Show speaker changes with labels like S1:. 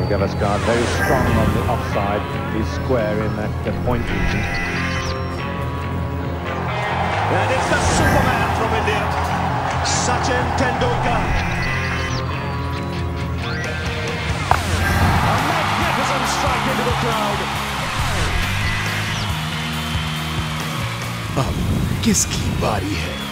S1: Gavaskar, very strong on the offside. He's square in that point region.
S2: And it's the Superman from India, Sachin Tendulkar. A magnificent strike into the crowd.
S3: अब किसकी बारी है?